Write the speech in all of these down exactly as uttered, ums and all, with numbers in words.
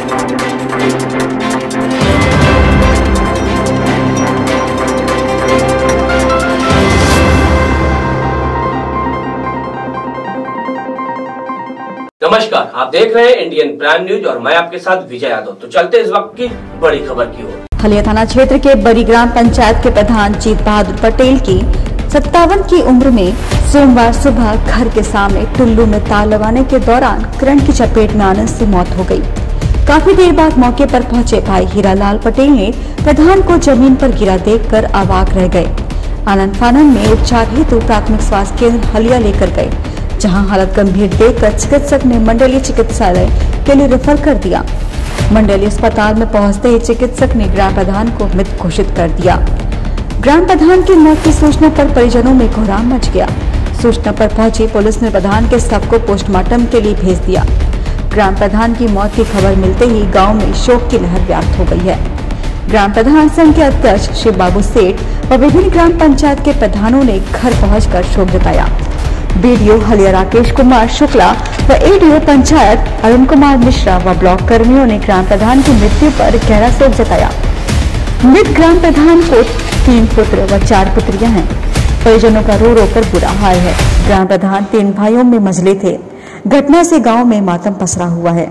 नमस्कार, आप देख रहे हैं इंडियन प्राइम न्यूज और मैं आपके साथ विजय यादव। तो चलते इस वक्त की बड़ी खबर की ओर। हलिया थाना क्षेत्र के बड़ी ग्राम पंचायत के प्रधान जीत बहादुर पटेल की सत्तावन की उम्र में सोमवार सुबह घर के सामने टुल्लू में तार लगाने के दौरान करंट की चपेट में आने से मौत हो गई। काफी देर बाद मौके पर पहुंचे भाई हीरालाल पटेल ने प्रधान को जमीन पर गिरा देखकर अवाक रह गए। आनंद फानन में उपचार हेतु प्राथमिक स्वास्थ्य केंद्र हलिया लेकर गए, जहां हालत गंभीर देखकर चिकित्सक ने मंडलीय चिकित्सालय के लिए रेफर कर दिया। मंडलीय अस्पताल में पहुंचते ही चिकित्सक ने ग्राम प्रधान को मृत घोषित कर दिया। ग्राम प्रधान की मौत की सूचना पर परिजनों में कोहराम मच गया। सूचना पर पहुंची पुलिस ने प्रधान के शव को पोस्टमार्टम के लिए भेज दिया। ग्राम प्रधान की मौत की खबर मिलते ही गाँव में शोक की लहर व्याप्त हो गई है। ग्राम प्रधान संघ के अध्यक्ष शिव बाबू सेठ व विभिन्न ग्राम पंचायत के प्रधानों ने घर पहुँच शोक जताया। बीडीओ हलिया राकेश कुमार शुक्ला व एडीओ पंचायत अरुण कुमार मिश्रा व ब्लॉक कर्मियों ने ग्राम प्रधान की मृत्यु पर गहरा शोक जताया। मृत ग्राम प्रधान को तीन पुत्र व चार पुत्रियां हैं। परिजनों का रो रो कर बुरा हाल है। ग्राम प्रधान तीन भाइयों में मंझले थे। घटना से गांव में मातम पसरा हुआ है।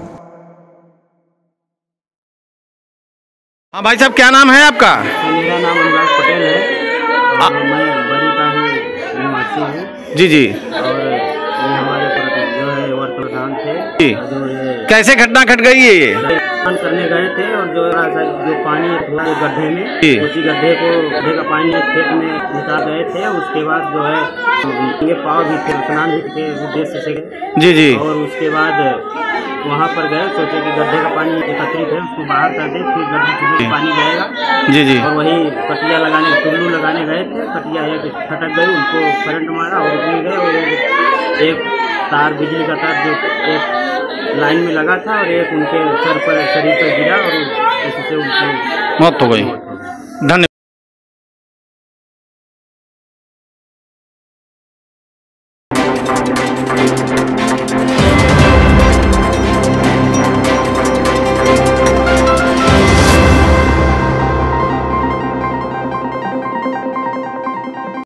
हाँ भाई साहब, क्या नाम है आपका? मेरा नाम अनुराग पटेल है और मैं बड़ी का ही निवासी हूँ। जी जी। और ये हमारे जो है वर्ग प्रधान थे, जो ये कैसे घटना घट गई है? ये स्नान करने गए थे और जो जो पानी हुआ वो गड्ढे में, उसी गड्ढे को गड्ढे का पानी खेत में निकाल गए थे। उसके बाद जो है ये पाव भी थे, स्नान भी के उद्देश्य से गए। जी जी। और उसके बाद वहाँ पर गए, सोचे कि गड्ढे का पानी एकत्रित है उसको बाहर कर दे, फिर गड्ढे से पानी जाएगा। जी जी। और वही कटिया लगाने टुल्लू लगाने गए थे, कटिया एक फटक गई, उनको करंट मारा और गिर गए। और एक तार, बिजली का तार जो एक लाइन में लगा था और एक उनके सर पर, शरीर पर गिरा और उससे उनकी मौत हो गई। धन्यवाद।